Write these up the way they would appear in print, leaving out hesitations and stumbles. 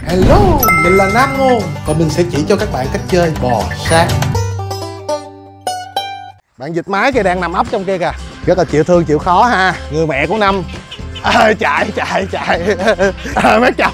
Hello, mình là Nam Ngôn và mình sẽ chỉ cho các bạn cách chơi bò sát. Bạn vịt mái kia đang nằm ấp trong kia kìa, rất là chịu thương chịu khó ha. Người mẹ của Năm chạy mấy chồng.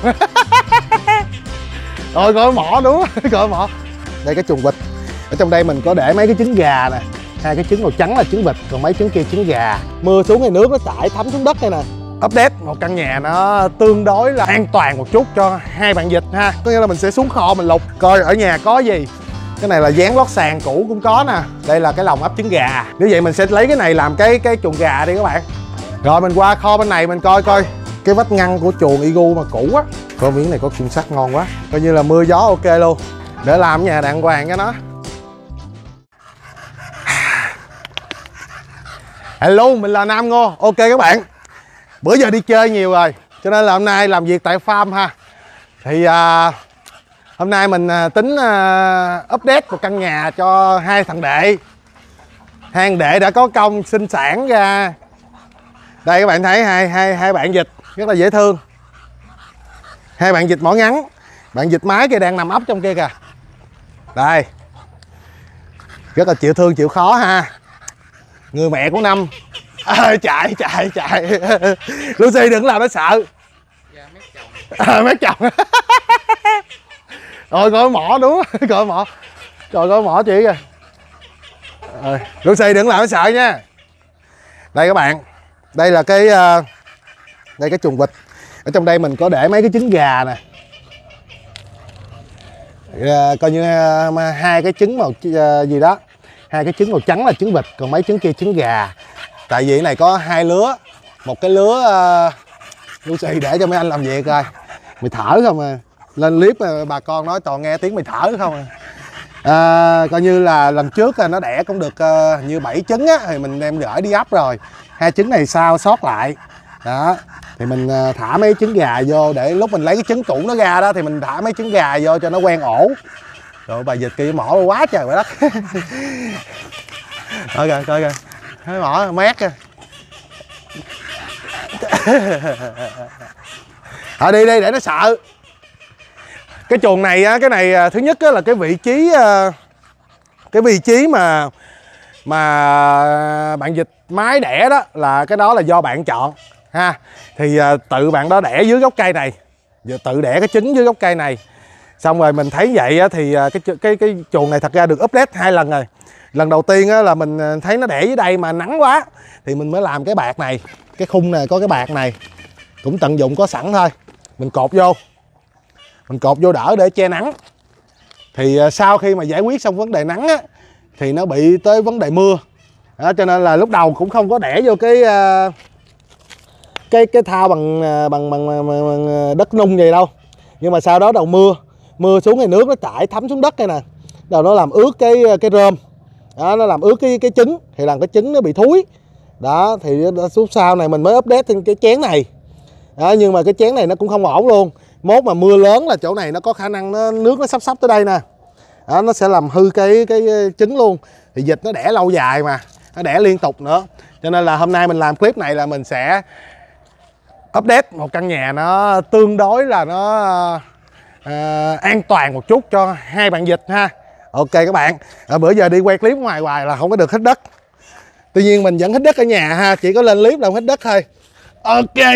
Rồi coi mỏ đúng coi mỏ. Đây cái chuồng vịt, ở trong đây mình có để mấy cái trứng gà nè, hai cái trứng màu trắng là trứng vịt, còn mấy trứng kia trứng gà. Mưa xuống thì nước nó chảy thấm xuống đất đây nè. Update một căn nhà nó tương đối là an toàn một chút cho hai bạn vịt ha, có nghĩa là mình sẽ xuống kho mình lục coi ở nhà có gì. Cái này là dán lót sàn cũ cũng có nè, đây là cái lồng ấp trứng gà. Nếu vậy mình sẽ lấy cái này làm cái chuồng gà đi các bạn. Rồi mình qua kho bên này mình coi cái vách ngăn của chuồng Igu mà cũ á, coi miếng này có khung sắt ngon quá, coi như là mưa gió ok luôn, để làm nhà đàng hoàng cho nó. Hello, mình là Nam Ngô. Ok các bạn, bữa giờ đi chơi nhiều rồi cho nên là hôm nay làm việc tại farm ha. Thì hôm nay mình tính update một căn nhà cho hai thằng đệ. Hai thằng đệ đã có công sinh sản ra. Đây các bạn thấy hai bạn vịt rất là dễ thương. Hai bạn vịt mỏ ngắn, bạn vịt mái kia đang nằm ấp trong kia kìa. Đây, rất là chịu thương chịu khó ha. Người mẹ của Năm chạy Lucy đừng làm nó sợ. Mét chồng. Rồi coi mỏ đúng coi mỏ. Trời coi mỏ chị kìa. Lucy đừng làm nó sợ nha. Đây các bạn, đây là đây cái chuồng vịt. Ở trong đây mình có để mấy cái trứng gà nè. Coi như hai cái trứng màu gì đó, hai cái trứng màu trắng là trứng vịt, còn mấy trứng kia trứng gà. Tại vì cái này có hai lứa, một cái lứa Lucy để cho mấy anh làm việc coi. Mày thở không à? Lên clip bà con nói toàn nghe tiếng mày thở không à? Coi như là lần trước nó đẻ cũng được như 7 trứng á, thì mình đem gửi đi ấp rồi. Hai trứng này sao sót lại đó, thì mình thả mấy trứng gà vô để lúc mình lấy cái trứng cũ nó ra đó thì mình thả mấy trứng gà vô cho nó quen ổ. Rồi bà vịt kia mỏ quá trời quá đất. Coi kìa thấy mỏ mét kìa. Đi để nó sợ. Cái chuồng này á, cái này thứ nhất á, là cái vị trí mà bạn vịt mái đẻ đó, là cái đó là do bạn chọn ha. Thì tự bạn đó đẻ dưới gốc cây này, giờ tự đẻ cái trứng dưới gốc cây này. Xong rồi mình thấy vậy á, thì cái chuồng này thật ra được update 2 lần rồi. Lần đầu tiên á, là mình thấy nó đẻ dưới đây mà nắng quá thì mình mới làm cái bạt này, cái khung này có cái bạt này cũng tận dụng có sẵn thôi, mình cột vô đỡ để che nắng. Thì sau khi mà giải quyết xong vấn đề nắng á, thì nó bị tới vấn đề mưa đó, cho nên là lúc đầu cũng không có đẻ vô cái thao bằng đất nung vậy đâu. Nhưng mà sau đó đầu mưa xuống thì nước nó chảy thấm xuống đất đây nè, đầu nó làm ướt cái rơm đó, nó làm ướt cái trứng, thì làm cái trứng nó bị thúi đó. Thì xuống sau này mình mới update thêm cái chén này đó, nhưng mà cái chén này nó cũng không ổn luôn. Mốt mà mưa lớn là chỗ này nó có khả năng nước nó sắp tới đây nè đó, nó sẽ làm hư cái trứng luôn. Thì vịt nó đẻ lâu dài mà, nó đẻ liên tục nữa, cho nên là hôm nay mình làm clip này là mình sẽ update một căn nhà nó tương đối là nó an toàn một chút cho hai bạn vịt ha. Ok các bạn, bữa giờ đi quay clip ngoài hoài là không có được hít đất. Tuy nhiên mình vẫn hít đất ở nhà ha, chỉ có lên clip là không hít đất thôi. Ok,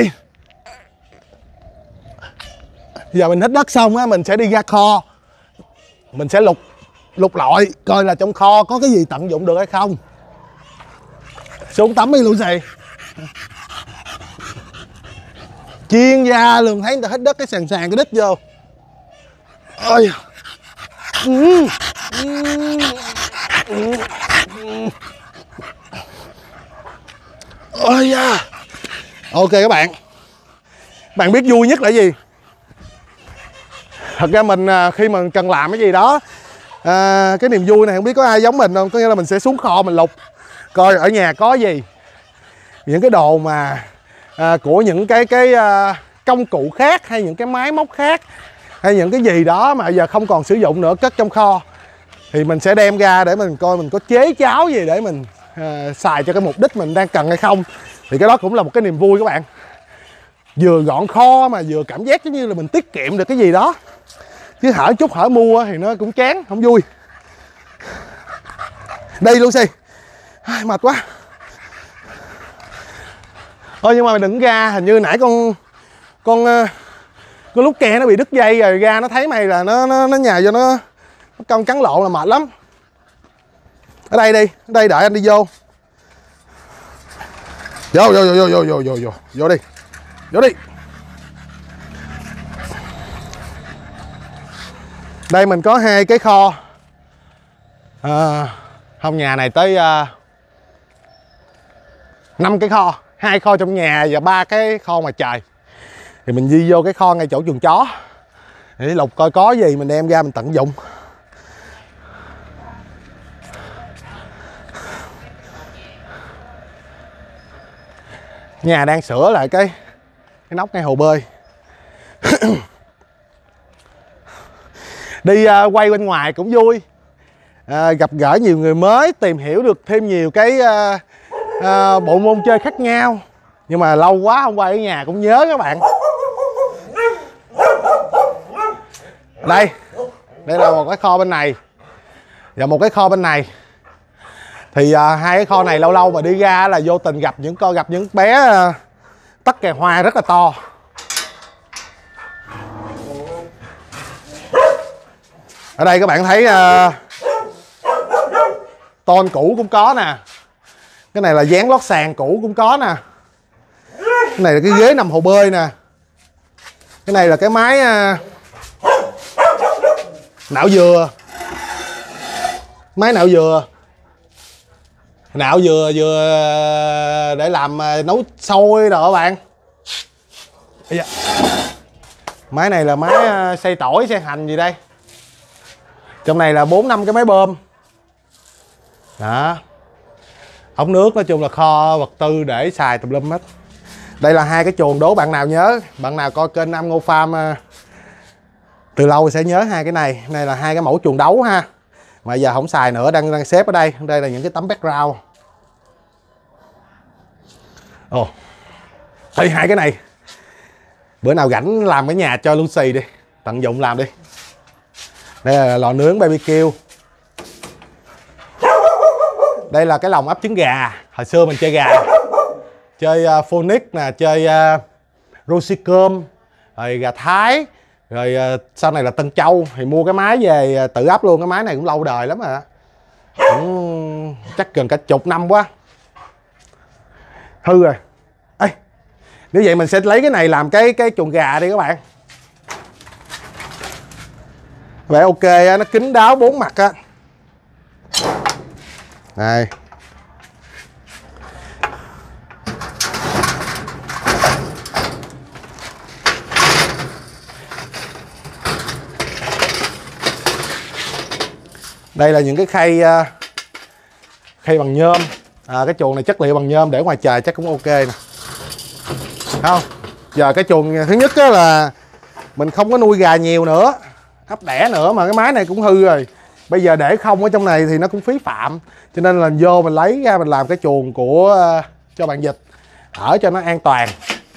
giờ mình hít đất xong á, mình sẽ đi ra kho, mình sẽ lục lọi coi là trong kho có cái gì tận dụng được hay không. Xuống tắm đi Lucy. Chuyên gia luôn, thấy người ta hít đất cái sàn cái đít vô. Ôi. Ôi da. Ok các bạn biết vui nhất là gì? Thật ra mình khi mà cần làm cái gì đó, cái niềm vui này không biết có ai giống mình không. Có nghĩa là mình sẽ xuống kho mình lục coi ở nhà có gì, những cái đồ mà của những cái công cụ khác, hay những cái máy móc khác, hay những cái gì đó mà giờ không còn sử dụng nữa cất trong kho, thì mình sẽ đem ra để mình coi mình có chế cháo gì để mình xài cho cái mục đích mình đang cần hay không. Thì cái đó cũng là một cái niềm vui các bạn. Vừa gọn kho mà vừa cảm giác giống như là mình tiết kiệm được cái gì đó. chứ hở chút hở mua thì nó cũng chán không vui. Đi Lucy, mệt quá. Thôi nhưng mà mày đừng ra, hình như nãy con lúc ke nó bị đứt dây rồi, ra nó thấy mày là nó nhào cho nó cong cắn lộn là mệt lắm. Ở đây đi, ở đây đợi anh đi vô. Vô đi. Vô đi. Đây mình có 2 cái kho. Không, nhà này tới 5 cái kho, 2 kho trong nhà và 3 cái kho ngoài trời. Thì mình di vô cái kho ngay chỗ chuồng chó để lục coi có gì mình đem ra mình tận dụng. Nhà đang sửa lại cái nóc ngay hồ bơi. Đi quay bên ngoài cũng vui, gặp gỡ nhiều người mới, tìm hiểu được thêm nhiều cái bộ môn chơi khác nhau. Nhưng mà lâu quá không quay ở nhà cũng nhớ các bạn. Đây là một cái kho bên này và một cái kho bên này. Thì 2 cái kho này lâu lâu mà đi ra là vô tình gặp những bé tắc kè hoa rất là to. Ở đây các bạn thấy tôn cũ cũng có nè. Cái này là dán lót sàn cũ cũng có nè. Cái này là cái ghế nằm hồ bơi nè. Cái này là cái máy nạo dừa. Máy nạo dừa. Nạo dừa để làm nấu xôi rồi các bạn. Máy này là máy xay tỏi, xay hành gì đây. Trong này là 4-5 cái máy bơm. Đó. Ống nước, nói chung là kho vật tư để xài tùm lum hết. Đây là 2 cái chuồng, đố bạn nào nhớ, bạn nào coi kênh Nam Ngô Farm từ lâu sẽ nhớ 2 cái này. Này là 2 cái mẫu chuồng đấu ha. Mà giờ không xài nữa, đang xếp ở đây. Đây là những cái tấm background. Ồ. Thì 2 cái này bữa nào rảnh làm cái nhà cho Lucy đi, tận dụng làm đi. Đây là lò nướng BBQ. Đây là cái lồng ấp trứng gà. Hồi xưa mình chơi gà, chơi Phoenix nè, chơi Rosicom, rồi gà Thái, rồi sau này là Tân Châu. Thì mua cái máy về tự ấp luôn. Cái máy này cũng lâu đời lắm rồi, cũng chắc gần cả chục năm quá, hư rồi. Ê, nếu vậy mình sẽ lấy cái này làm cái chuồng gà đi các bạn. Vậy ok, nó kín đáo 4 mặt á. Đây. Đây là những cái khay bằng nhôm. Cái chuồng này chất liệu bằng nhôm, để ngoài trời chắc cũng ok nè. Không? Giờ cái chuồng thứ nhất là mình không có nuôi gà nhiều nữa, ấp đẻ nữa, mà cái máy này cũng hư rồi. Bây giờ để không ở trong này thì nó cũng phí phạm. Cho nên là vô mình lấy ra mình làm cái chuồng cho bạn vịt ở cho nó an toàn.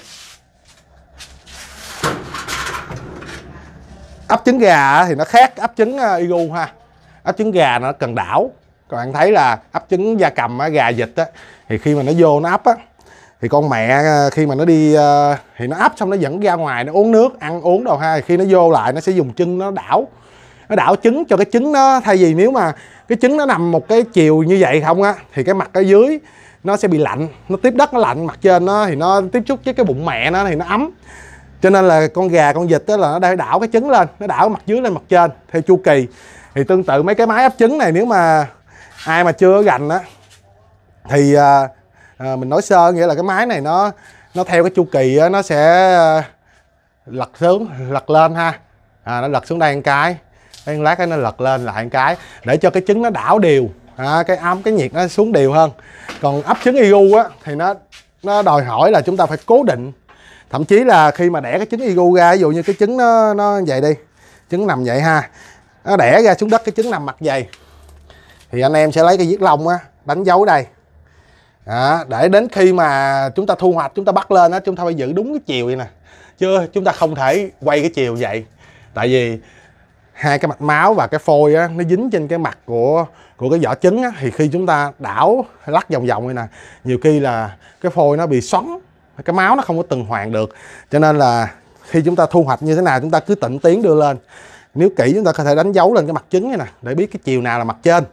Ấp trứng gà thì nó khác ấp trứng Igu ha. Ấp trứng gà nó cần đảo. Các bạn thấy là ấp trứng gia cầm gà vịt á, thì khi mà nó vô nó ấp á, thì con mẹ khi mà nó đi thì nó ấp xong nó dẫn ra ngoài nó uống nước, ăn uống đâu ha. Khi nó vô lại nó sẽ dùng chân nó đảo trứng cho cái trứng nó, thay vì nếu mà cái trứng nó nằm một cái chiều như vậy không á, thì cái mặt ở dưới nó sẽ bị lạnh, nó tiếp đất nó lạnh, mặt trên nó thì nó tiếp xúc với cái bụng mẹ nó thì nó ấm. Cho nên là con gà con vịt đó là nó đang đảo cái trứng lên, nó đảo mặt dưới lên mặt trên theo chu kỳ. Thì tương tự mấy cái máy ấp trứng này, nếu mà ai mà chưa gành á thì mình nói sơ, nghĩa là cái máy này nó theo cái chu kỳ á, nó sẽ lật xuống lật lên ha. Nó lật xuống đây một cái, đây lát cái nó lật lên lại một cái để cho cái trứng nó đảo đều, cái ấm cái nhiệt nó xuống đều hơn. Còn ấp trứng Igu á thì nó đòi hỏi là chúng ta phải cố định. Thậm chí là khi mà đẻ cái trứng Igu ra, ví dụ như cái trứng nó vậy đi, trứng nằm vậy ha, nó đẻ ra xuống đất cái trứng nằm mặt vậy, thì anh em sẽ lấy cái viết lông á đánh dấu đây. Để đến khi mà chúng ta thu hoạch, chúng ta bắt lên á, chúng ta phải giữ đúng cái chiều vậy nè, chứ chúng ta không thể quay cái chiều vậy. Tại vì hai cái mạch máu và cái phôi á, nó dính trên cái mặt của cái vỏ trứng á, thì khi chúng ta đảo lắc vòng vòng này nè, nhiều khi là cái phôi nó bị xoắn, cái máu nó không có tuần hoàn được. Cho nên là khi chúng ta thu hoạch như thế nào chúng ta cứ tịnh tiến đưa lên. Nếu kỹ chúng ta có thể đánh dấu lên cái mặt trứng này nè để biết cái chiều nào là mặt trên.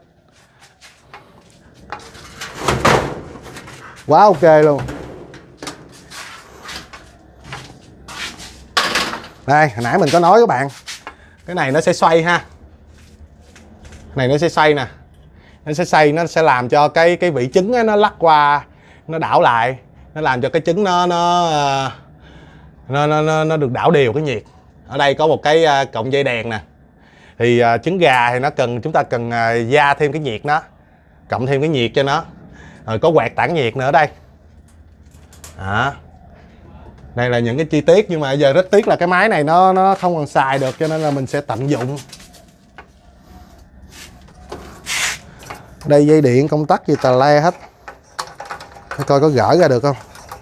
Quá ok luôn. Đây, hồi nãy mình có nói các bạn, cái này nó sẽ xoay ha. Cái này nó sẽ xoay nè. Nó sẽ xoay, nó sẽ làm cho cái vị trứng á, nó lắc qua, nó đảo lại, nó làm cho cái trứng nó được đảo đều cái nhiệt. Ở đây có một cái cọng dây đèn nè. Thì trứng gà thì chúng ta cần gia thêm cái nhiệt nó, cộng thêm cái nhiệt cho nó. Rồi có quạt tản nhiệt nữa ở đây. Đó. Đây là những cái chi tiết, nhưng mà giờ rất tiếc là cái máy này nó không còn xài được, cho nên là mình sẽ tận dụng. Đây dây điện công tắc gì tà le hết. Để coi có gỡ ra được không.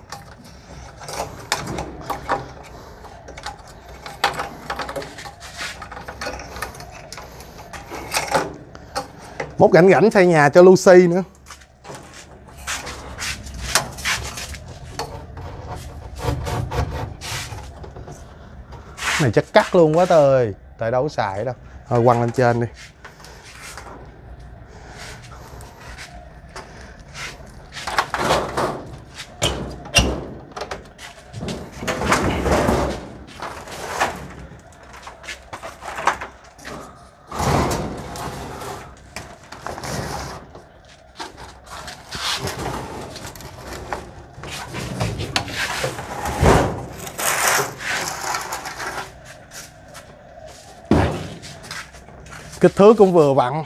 Mốt rảnh rảnh xây nhà cho Lucy nữa. Này chắc cắt luôn quá tơi. Tại đâu có xài đâu. Thôi quăng lên trên đi. Kích thước cũng vừa vặn.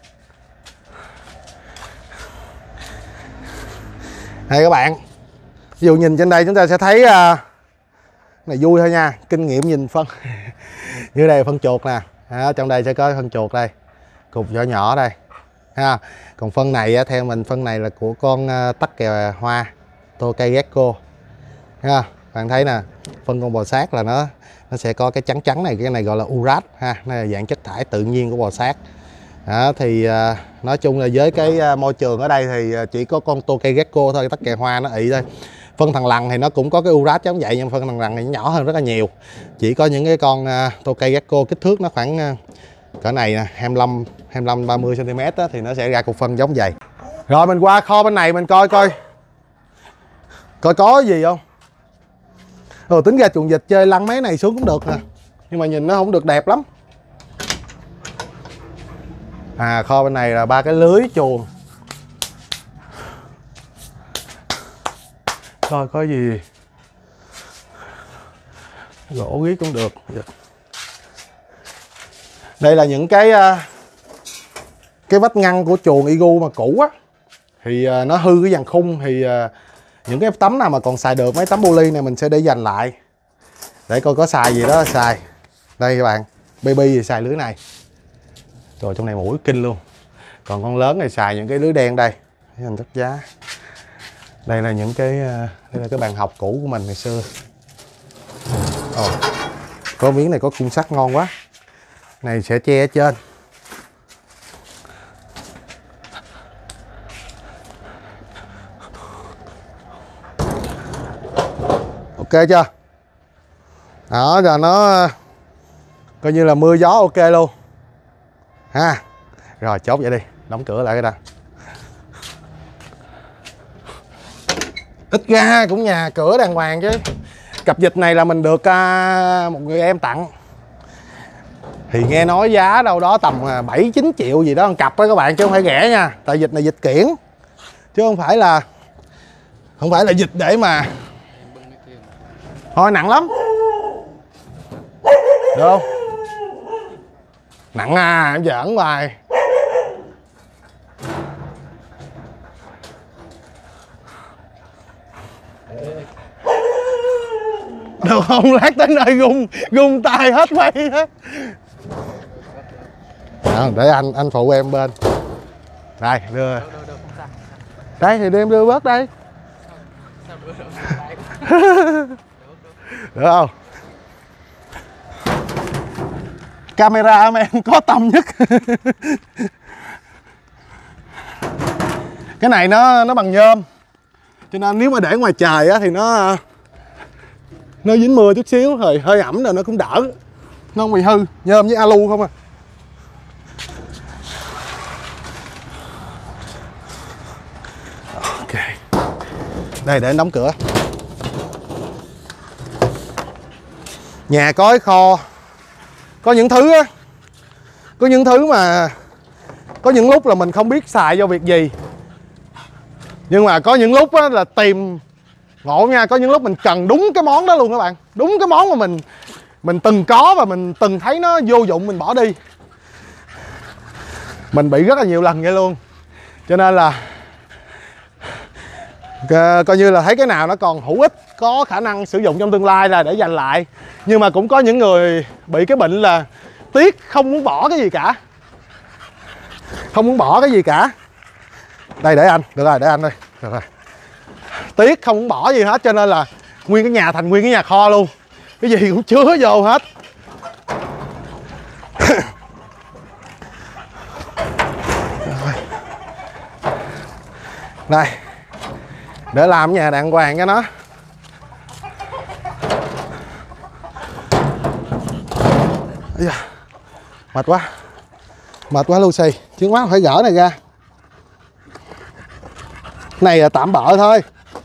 Đây các bạn, ví dụ nhìn trên đây chúng ta sẽ thấy này vui thôi nha, kinh nghiệm nhìn phân. Như đây là phân chuột nè, trong đây sẽ có phân chuột đây, cục nhỏ nhỏ đây ha. Còn phân này theo mình, phân này là của con tắc kè hoa Tokai Gecko ha. Bạn thấy nè, phân con bò sát là nó sẽ có cái trắng trắng này, cái này gọi là urat ha, đây là dạng chất thải tự nhiên của bò sát. Đó, thì nói chung là với cái môi trường ở đây thì chỉ có con Tokai Gecko thôi, tắc kè hoa nó ị thôi. Phân thằn lằn thì nó cũng có cái urat giống vậy, nhưng phân thằn lằn thì nhỏ hơn rất là nhiều. Chỉ có những cái con Tokai Gecko kích thước nó khoảng cỡ này nè, 25-30 cm á, thì nó sẽ ra cục phân giống vậy. Rồi mình qua kho bên này mình coi có gì không. Tính ra chuồng vịt chơi lăn mấy này xuống cũng được nè, nhưng mà nhìn nó không được đẹp lắm. Kho bên này là 3 cái lưới chuồng. Coi có gì gỗ ghiếc cũng được. Đây là những cái vách ngăn của chuồng Igu mà cũ á, thì nó hư cái dàn khung, thì những cái tấm nào mà còn xài được, mấy tấm poly này mình sẽ để dành lại để coi có xài gì đó xài. Đây các bạn, baby thì xài lưới này. Rồi trong này mũi kinh luôn. Còn con lớn này xài những cái lưới đen đây, hình thức giá. Đây là những cái đây là cái bàn học cũ của mình ngày xưa. Có miếng này có khung sắt ngon quá. Này sẽ che ở trên. Ok chưa? Đó, giờ nó coi như là mưa gió ok luôn ha. Rồi chốt vậy đi, đóng cửa lại cái đó. Ít ra cũng nhà cửa đàng hoàng chứ. Cặp vịt này là mình được một người em tặng, thì nghe nói giá đâu đó tầm 7-9 triệu gì đó một cặp đó các bạn, chứ không phải rẻ nha. Tại vịt này vịt kiển, chứ không phải là vịt để mà thôi nặng lắm. Được không? Nặng em giỡn hoài. Được không? Lát tới nơi gung tay hết mày hết. Để anh phụ em bên. Đây đưa. Đây thì đem đưa bớt đây. Được không? Camera mà em có tâm nhất. Cái này nó bằng nhôm, cho nên nếu mà để ngoài trời á thì nó dính mưa chút xíu rồi hơi ẩm rồi nó cũng đỡ, nó không bị hư. Nhôm với alu không à. Ok, đây để anh đóng cửa. Nhà có cái kho, có những thứ á, có những thứ mà có những lúc là mình không biết xài cho việc gì, nhưng mà có những lúc á là tìm ngộ nha. Có những lúc mình cần đúng cái món đó luôn các bạn, đúng cái món mà mình từng có và mình từng thấy nó vô dụng mình bỏ đi. Mình bị rất là nhiều lần vậy luôn, cho nên là coi như là thấy cái nào nó còn hữu ích, có khả năng sử dụng trong tương lai là để dành lại. Nhưng mà cũng có những người bị cái bệnh là tiếc, không muốn bỏ cái gì cả, không muốn bỏ cái gì cả. Đây để anh, được rồi, để anh đây, được rồi. Tiếc không muốn bỏ gì hết, cho nên là nguyên cái nhà thành nguyên cái nhà kho luôn, cái gì cũng chứa vô hết. Đây, để làm nhà đàng hoàng cho nó. Mệt quá, mệt quá Lucy, chứ quá phải gỡ này ra. Này là tạm bợ thôi.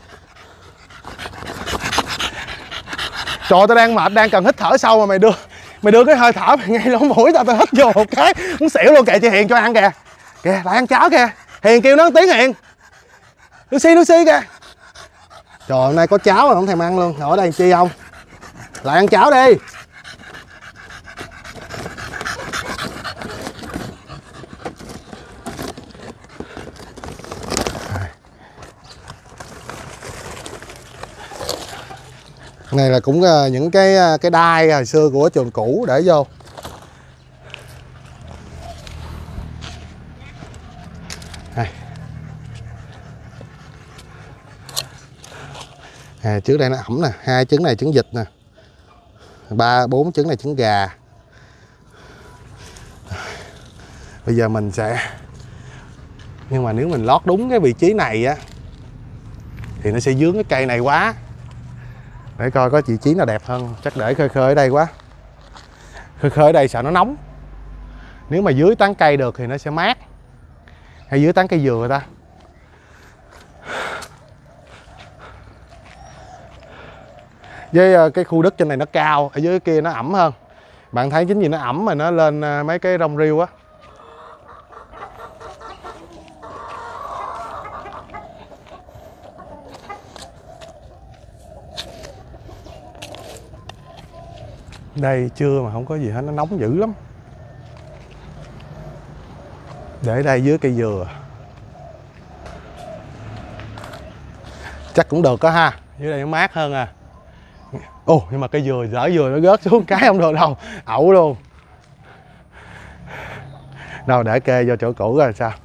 Trời, tao đang mệt, đang cần hít thở sâu mà mày đưa cái hơi thở mày ngay lỗ mũi tao hít vô một cái muốn xỉu luôn. Kìa chị Hiền cho ăn kìa, kìa lại ăn cháo kìa. Hiền kêu nó tiếng Hiền. Lucy kìa. Trời, hôm nay có cháo mà không thèm ăn luôn. Ở đây chi không? Lại ăn cháo đi. Này là cũng những cái đai hồi xưa của trường cũ để vô. Đây. Trước đây nó ẩm nè, 2 trứng này trứng vịt nè, 3, 4 trứng này trứng gà. Bây giờ mình sẽ, nhưng mà nếu mình lót đúng cái vị trí này á thì nó sẽ dướng cái cây này quá. Để coi có vị trí nào đẹp hơn. Chắc để khơi khơi ở đây quá. Khơi khơi ở đây sợ nó nóng. Nếu mà dưới tán cây được thì nó sẽ mát. Hay dưới tán cây dừa ta. Với cái khu đất trên này nó cao, ở dưới kia nó ẩm hơn. Bạn thấy chính vì nó ẩm mà nó lên mấy cái rong rêu á. Đây trưa mà không có gì hết, nó nóng dữ lắm. Để đây dưới cây dừa chắc cũng được đó ha, dưới đây nó mát hơn à. Ồ, nhưng mà cây dừa, rỡ dừa nó rớt xuống cái không được đâu, ẩu luôn. Đâu để kê vô chỗ cũ rồi sao.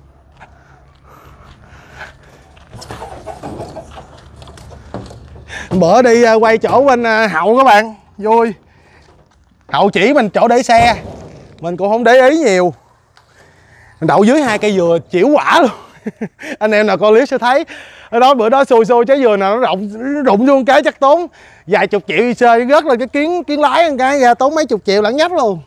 Bữa đi quay chỗ bên Hậu các bạn, vui. Hậu chỉ mình chỗ để xe, mình cũng không để ý nhiều. Mình đậu dưới 2 cây dừa chĩu quả luôn. Anh em nào coi clip sẽ thấy. Ở đó bữa đó xui trái dừa nào nó rụng vô cái chắc tốn vài chục triệu đi chơi, rớt lên cái kiến lái một cái ra tốn mấy chục triệu lẫn nhách luôn.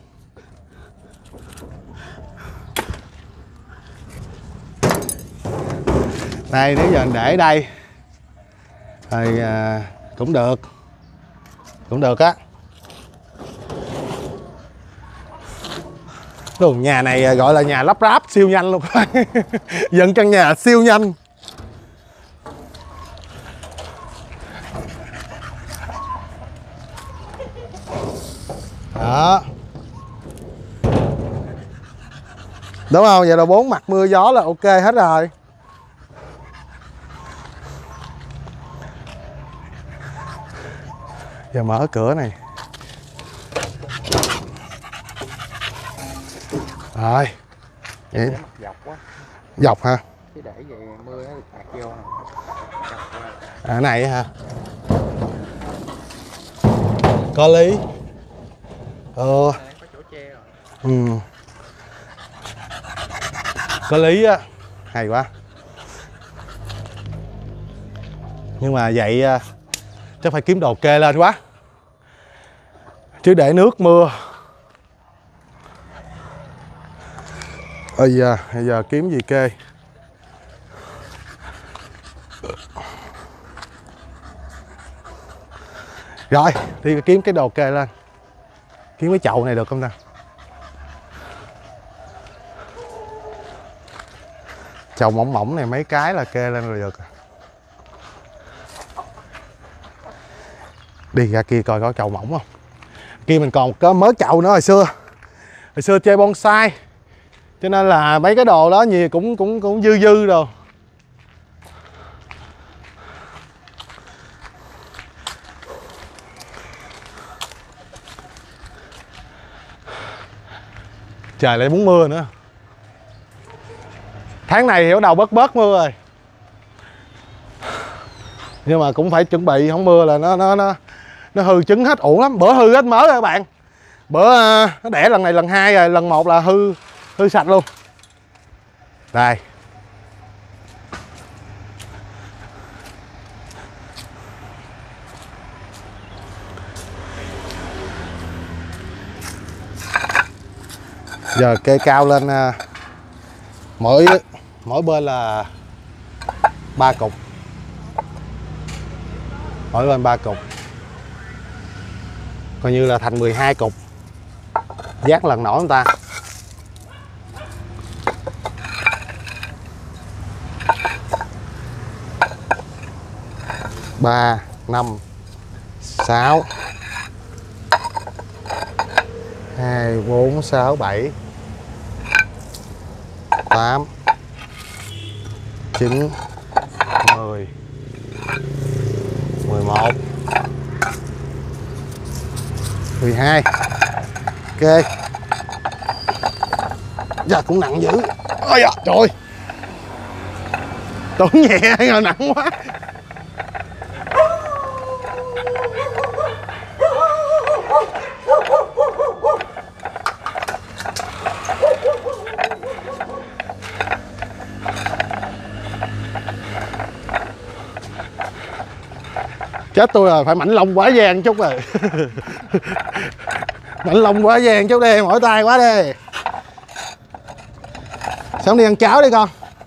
Đây, nếu giờ mình để ở đây thì cũng được á. Đường nhà này gọi là nhà lắp ráp siêu nhanh luôn. Dựng căn nhà siêu nhanh. Đó. Đúng không? Vậy là 4 mặt mưa gió là ok hết rồi. Giờ mở cửa này. Rồi. Vậy. Dọc hả? Chứ để vậy mưa nó tạt vô. Cái này hả? Có lý. Có lý á, hay quá. Nhưng mà vậy chắc phải kiếm đồ kê lên quá, chứ để nước mưa. Bây giờ kiếm gì kê. Rồi đi kiếm cái đồ kê lên. Kiếm cái chậu này được không ta? Chậu mỏng mỏng này mấy cái là kê lên rồi được. Đi ra kia coi có chậu mỏng không. Kia mình còn có mớ chậu nữa. Hồi xưa chơi bonsai, cho nên là mấy cái đồ đó nhiều cũng dư rồi. Trời lại muốn mưa nữa. Tháng này thì bắt đầu bớt mưa rồi, nhưng mà cũng phải chuẩn bị, không mưa là nó hư trứng hết, uổng lắm. Bữa hư hết mớ rồi các bạn. Bữa nó đẻ lần này lần hai rồi, lần một là hư sạch luôn. Đây. Giờ kê cao lên, mỗi bên là 3 cục. Mỗi bên 3 cục. Coi như là thành 12 cục. Dát lần nổi người ta. 3, 5, 6, 2, 4, 6, 7, 8, 9, 10, 11, 12. Ok. Dạ cũng nặng dữ. Ôi da, trời ơi. Tưởng nhẹ rồi nặng quá. Chết tôi rồi, phải mảnh lông quá vàng chút rồi. Mảnh lông quá vàng chút đi, mỏi tay quá đi. Sáng đi ăn cháo đi con.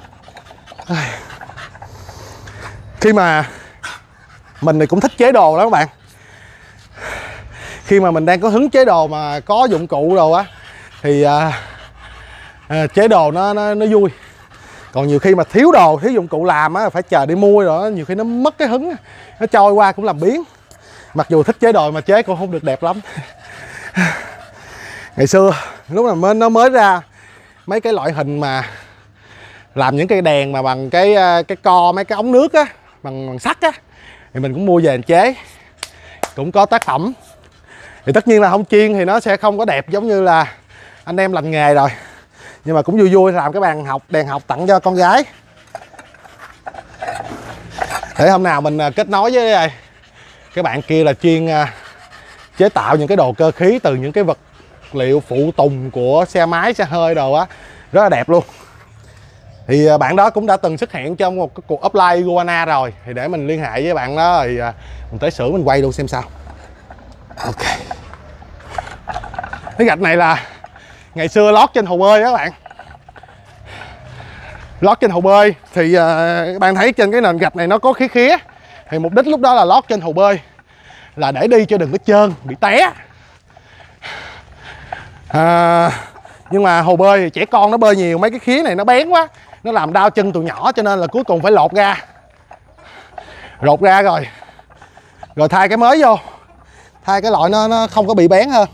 Khi mà mình thì cũng thích chế đồ đó các bạn. Khi mà mình đang có hứng chế đồ mà có dụng cụ đồ á thì chế đồ nó vui. Còn nhiều khi mà thiếu đồ, thiếu dụng cụ làm á, phải chờ đi mua rồi, nhiều khi nó mất cái hứng, nó trôi qua cũng làm biếng. Mặc dù thích chế đồ mà chế cũng không được đẹp lắm. Ngày xưa lúc mà nó mới ra mấy cái loại hình mà làm những cây đèn mà bằng cái co mấy cái ống nước á, bằng sắt á, thì mình cũng mua về chế, cũng có tác phẩm. Thì tất nhiên là không chiên thì nó sẽ không có đẹp giống như là anh em lành nghề rồi, nhưng mà cũng vui vui làm cái bàn học, đèn học tặng cho con gái. Để hôm nào mình kết nối với cái bạn kia là chuyên chế tạo những cái đồ cơ khí từ những cái vật liệu phụ tùng của xe máy, xe hơi đồ á, rất là đẹp luôn. Thì bạn đó cũng đã từng xuất hiện trong một cái cuộc offline iguana rồi, thì để mình liên hệ với bạn đó thì mình tới xưởng mình quay luôn xem sao. Ok. Cái gạch này là ngày xưa lót trên hồ bơi đó các bạn. Lót trên hồ bơi thì các bạn thấy trên cái nền gạch này nó có khía khía, thì mục đích lúc đó là lót trên hồ bơi là để đi cho đừng có trơn, bị té. Nhưng mà hồ bơi thì trẻ con nó bơi nhiều, mấy cái khía này nó bén quá, nó làm đau chân tụi nhỏ, cho nên là cuối cùng phải lột ra rồi thay cái mới vô, thay cái loại nó không có bị bén hơn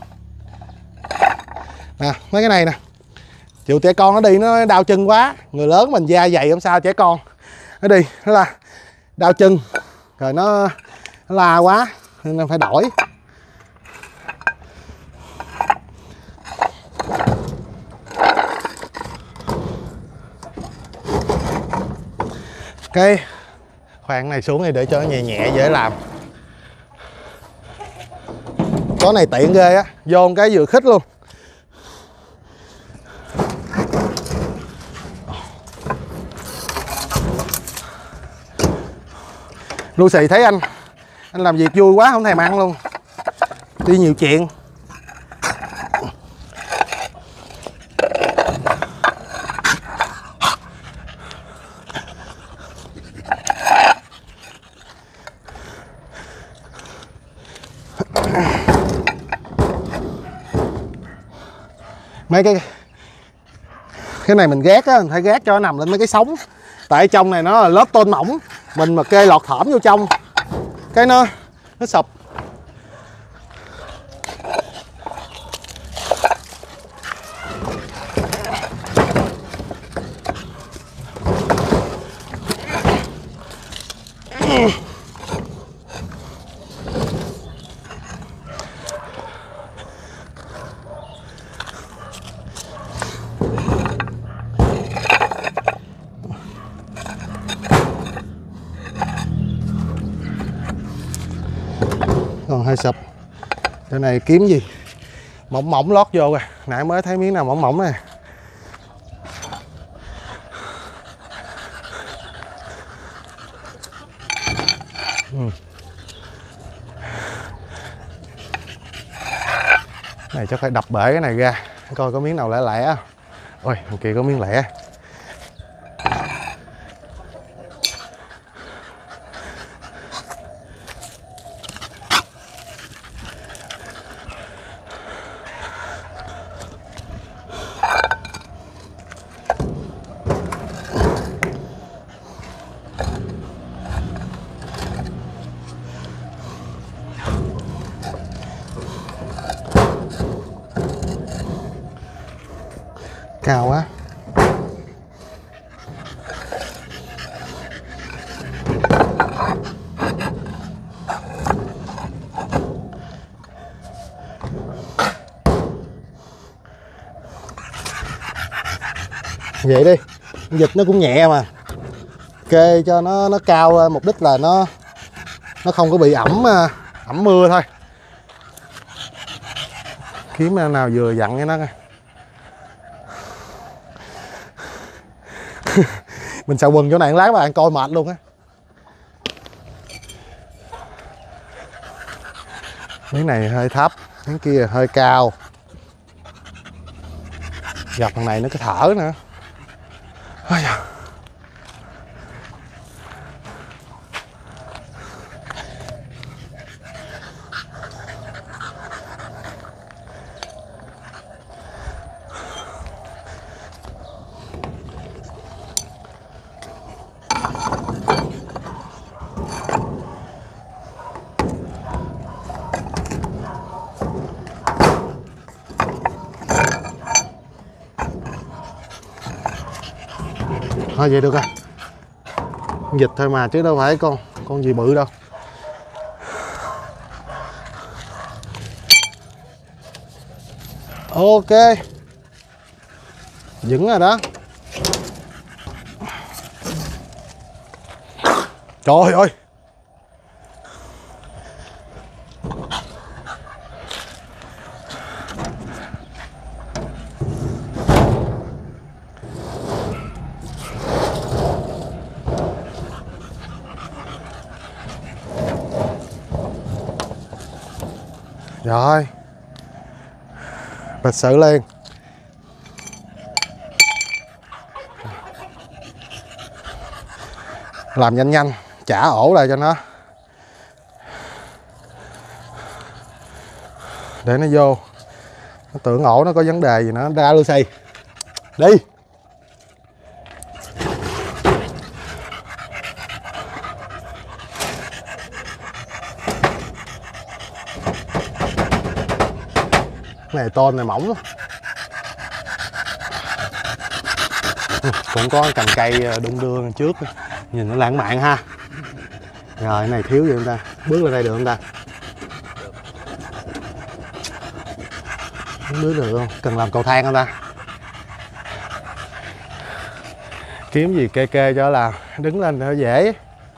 nè. Mấy cái này nè, chịu trẻ con nó đi nó đau chân quá, người lớn mình da dày không sao, trẻ con nó đi nó là đau chân rồi nó la quá nên phải đổi. Cái khoan này xuống thì để cho nó nhẹ nhẹ dễ làm. Có này tiện ghê á, vô cái vừa khích luôn. Lucy thấy anh làm việc vui quá không thèm ăn luôn, đi nhiều chuyện. Mấy cái này mình gác á, mình phải gác cho nó nằm lên mấy cái sống, tại trong này nó là lớp tôn mỏng, mình mà kê lọt thỏm vô trong cái nó sụp. Còn hơi sụp. Cái này kiếm gì mỏng mỏng lót vô rồi, nãy mới thấy miếng nào mỏng mỏng này. Này chắc phải đập bể cái này ra coi có miếng nào lẻ lẻ. Ôi kia có miếng lẻ. Cao quá. Vậy đi, vịt nó cũng nhẹ mà, kê cho nó cao, mục đích là nó không có bị ẩm mưa thôi. Kiếm nào vừa dặn cho nó coi. Mình xạo quần chỗ này lát bạn coi mệt luôn á. Miếng này hơi thấp, miếng kia hơi cao. Gặp thằng này nó cái thở nữa. Ôi da. Thôi vậy được rồi, vịt thôi mà chứ đâu phải con gì bự đâu. Ok, vững rồi đó. Trời ơi, rồi lịch sự liền. Làm nhanh nhanh trả ổ lại cho nó để nó vô, nó tưởng ổ nó có vấn đề gì nữa. Ra Lucy đi. Cái này tôn này mỏng lắm. Cũng có cành cây đung đưa trước, nhìn nó lãng mạn ha. Rồi cái này thiếu gì không ta, bước lên đây được không ta? Không bước được không, cần làm cầu thang không ta? Kiếm gì kê kê cho là đứng lên cho dễ.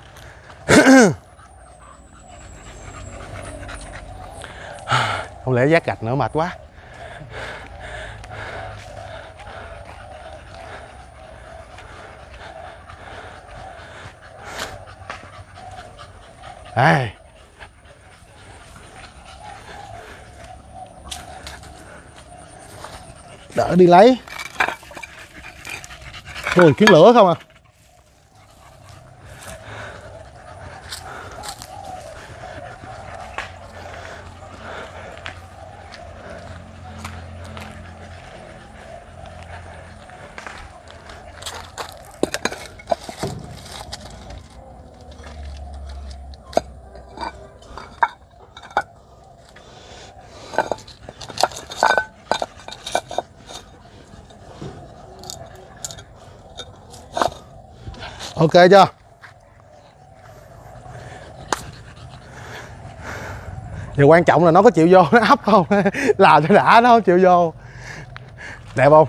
Không lẽ vác gạch nữa mệt quá. Đây. Đỡ đi lấy. Ui, kiến lửa không à. Ok chưa? Điều quan trọng là nó có chịu vô nó ấp không. Làm cho đã, nó không chịu vô. Đẹp không?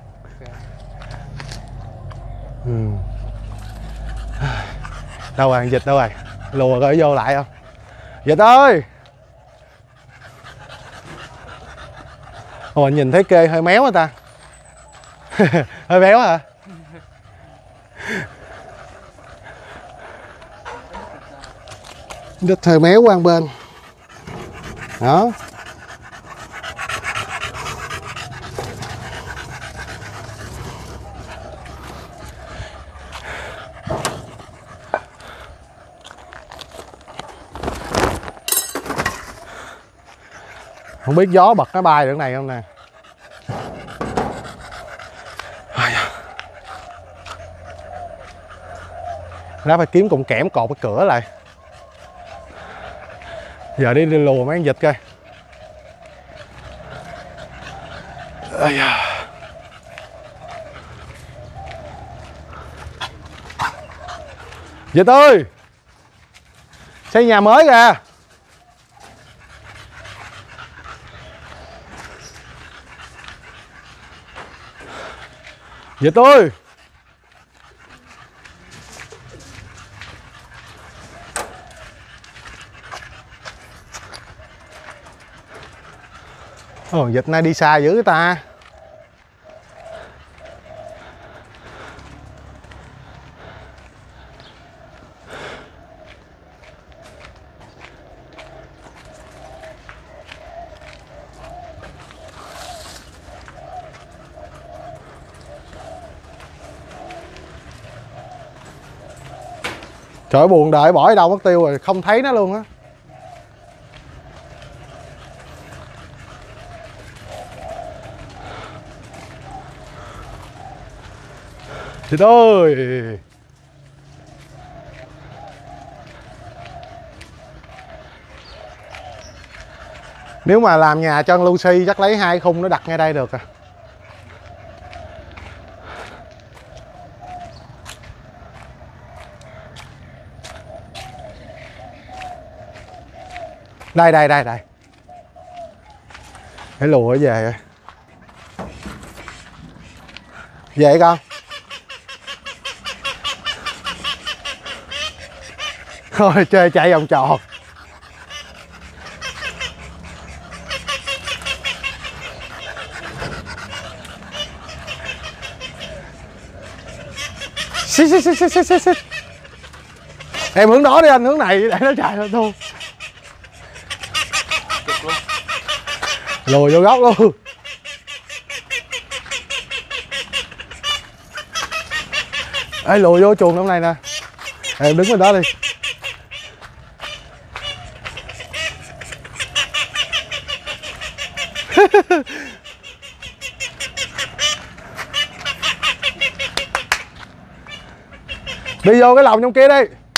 Đâu rồi, vịt đâu rồi? Lùa coi vô lại không? Vịt ơi! Ồ, nhìn thấy kê hơi méo hả ta? Hơi béo hả? Đít hơi méo qua bên. Đó. Không biết gió bật cái bay được này không nè. Nó phải kiếm cụm kẽm cột cái cửa lại. Giờ đi lùa mấy con vịt coi. Vịt ơi! Xây nhà mới kìa. Vịt ơi! Ồ, vịt nay đi xa dữ ta. Trời ơi, buồn đợi bỏ ở đâu mất tiêu rồi, không thấy nó luôn á. Vịt ơi! Nếu mà làm nhà cho con Lucy chắc lấy 2 khung nó đặt ngay đây được à. Đây đây đây đây. Cái lùa về rồi. Về con. Thôi chơi chạy vòng tròn. Xích. Em hướng đó đi anh, hướng này để nó chạy thôi thu. Lùi vô góc luôn. Ê, lùi vô chuồng trong này nè. Em đứng bên đó đi. Đi vô cái lồng trong kia đi.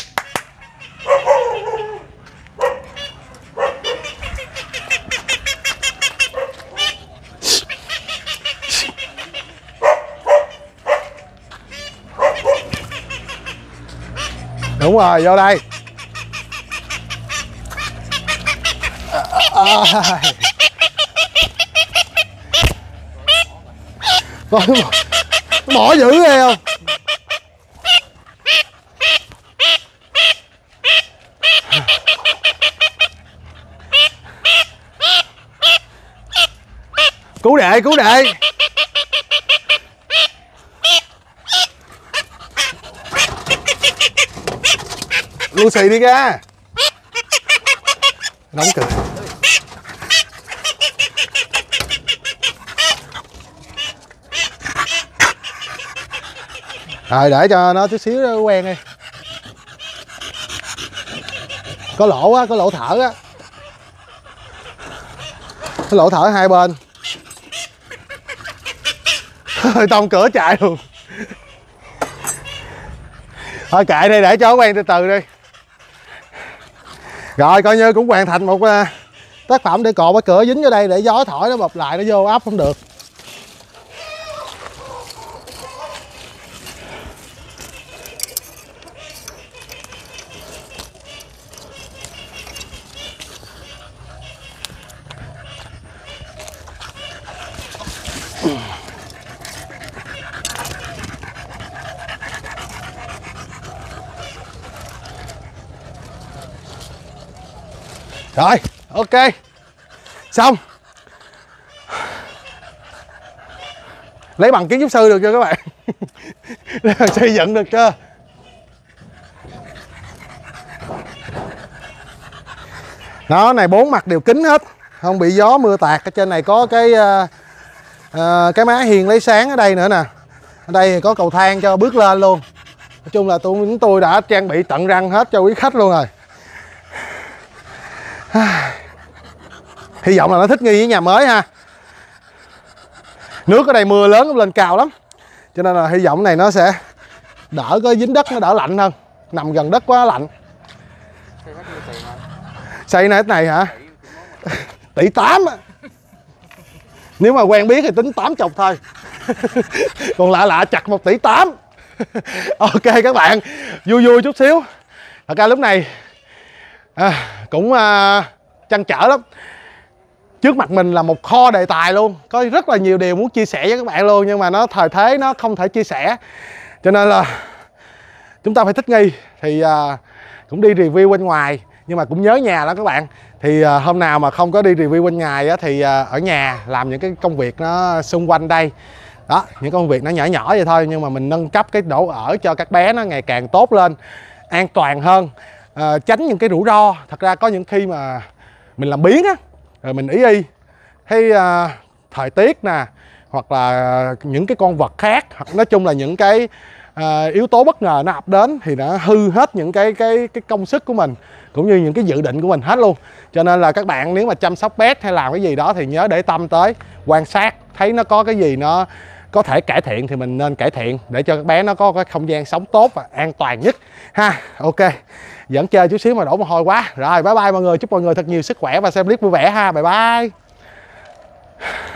Đúng rồi, vô đây. Bỏ dữ ghê không? Cứu đệ, cứu đệ. Lucy đi ra. Đóng cửa. Rồi để cho nó chút xíu quen đi. Có lỗ á, có lỗ thở á. Có lỗ thở hai bên. Tông cửa chạy luôn. Thôi kệ đi, để cho nó quen từ từ đi. Rồi coi như cũng hoàn thành một tác phẩm để cột cái cửa dính vô đây để gió thổi nó bập lại, nó vô áp không được. Rồi, ok. Xong. Lấy bằng kiến trúc sư được chưa các bạn? Xây dựng được chưa? Nó này 4 mặt đều kín hết, không bị gió mưa tạt. Ở trên này có cái má hiên lấy sáng ở đây nữa nè. Ở đây có cầu thang cho bước lên luôn. Nói chung là chúng tôi đã trang bị tận răng hết cho quý khách luôn rồi. Hy vọng là nó thích nghi với nhà mới ha. Nước ở đây mưa lớn cũng lên cao lắm, cho nên là hy vọng này nó sẽ đỡ có dính đất, nó đỡ lạnh hơn. Nằm gần đất quá lạnh. Xây này này hả? 1,8 tỷ. Nếu mà quen biết thì tính 80 thôi. Còn lạ chặt 1,8 tỷ. Ok các bạn, vui vui chút xíu. Thật ra lúc này cũng trăn trở lắm. Trước mặt mình là một kho đề tài luôn, có rất là nhiều điều muốn chia sẻ với các bạn luôn, nhưng mà nó thời thế nó không thể chia sẻ, cho nên là chúng ta phải thích nghi. Thì cũng đi review bên ngoài nhưng mà cũng nhớ nhà đó các bạn. Thì hôm nào mà không có đi review bên ngoài á, thì ở nhà làm những cái công việc nó xung quanh đây đó, những công việc nó nhỏ nhỏ vậy thôi, nhưng mà mình nâng cấp cái chỗ ở cho các bé nó ngày càng tốt lên, an toàn hơn, tránh những cái rủi ro. Thật ra có những khi mà mình làm biếng á, rồi mình ý hay thời tiết nè, hoặc là những cái con vật khác, hoặc nói chung là những cái yếu tố bất ngờ nó ập đến thì nó hư hết những cái công sức của mình, cũng như những cái dự định của mình hết luôn. Cho nên là các bạn nếu mà chăm sóc pet hay làm cái gì đó thì nhớ để tâm tới, quan sát, thấy nó có cái gì nó có thể cải thiện thì mình nên cải thiện, để cho các bé nó có cái không gian sống tốt và an toàn nhất ha. Ok, vẫn chơi chút xíu mà đổ mồ hôi quá. Rồi bye bye mọi người, chúc mọi người thật nhiều sức khỏe và xem clip vui vẻ ha. Bye bye.